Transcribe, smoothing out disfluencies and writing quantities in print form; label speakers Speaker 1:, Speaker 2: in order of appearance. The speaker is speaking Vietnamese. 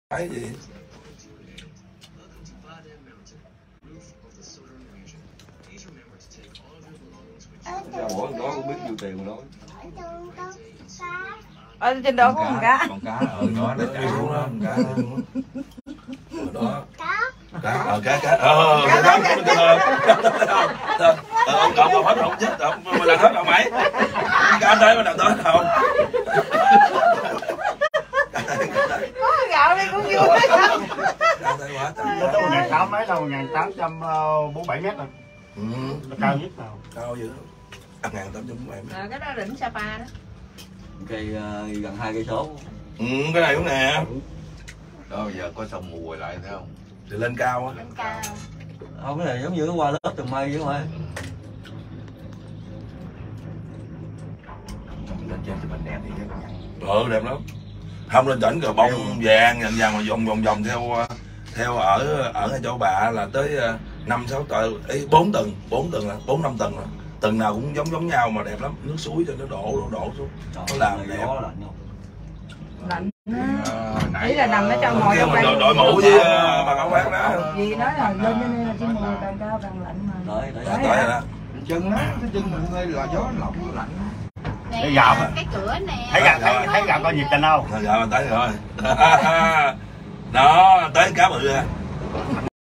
Speaker 1: Cái gì?
Speaker 2: Ra mỗi con đó cũng biết nhiêu tiền mà nói.
Speaker 3: Ở trên đó có con cá.
Speaker 2: Con cá ở đó nó chạy xuống đó, con cá
Speaker 1: đó. Cá, cá. Ông hết không chết, mà làm hết đâu mày? Cá tới mà làm tới không?
Speaker 3: Có gạo đây cũng vui.
Speaker 1: Cá tới quá.
Speaker 4: Nó tới 1.800 mấy đâu, 1.847 mét rồi. Cao nhất nào?
Speaker 1: Cao dữ. 1.847 mét.
Speaker 3: Cái đó đỉnh Sapa đó.
Speaker 2: cây gần 2 cây số.
Speaker 1: Cái này cũng nè.
Speaker 5: Đó giờ có sông mùi lại thấy không?
Speaker 1: Thì lên cao á.
Speaker 3: Lên cao.
Speaker 2: Không, cái này giống như nó qua lớp tầng mây chứ không phải.
Speaker 5: Lên trên chụp hình đẹp thì
Speaker 1: Đẹp lắm. Không, lên đỉnh rồi bông vàng mà vòng theo ở ngay chỗ bà là tới 5-6 tầng, 4 tầng là 4-5 tầng rồi. Tầng nào cũng giống nhau mà đẹp lắm, nước suối cho nó đổ xuống. Nó làm đẹp.
Speaker 3: Lạnh. Ý là nằm ở trong ngồi trong đây.
Speaker 1: Đội mũ với bà Ngọc Bác đó.
Speaker 3: Vì nói là lên cho nên là chỉ mùi càng cao càng lạnh mà.
Speaker 1: Tới rồi đó.
Speaker 5: chân đó, cái chân mình hơi là gió lộng lạnh.
Speaker 4: Thấy gạo
Speaker 3: cái cửa nè.
Speaker 4: thấy gạo coi nhiệt tình không?
Speaker 1: Tới rồi. Đó, tới cá bự ra.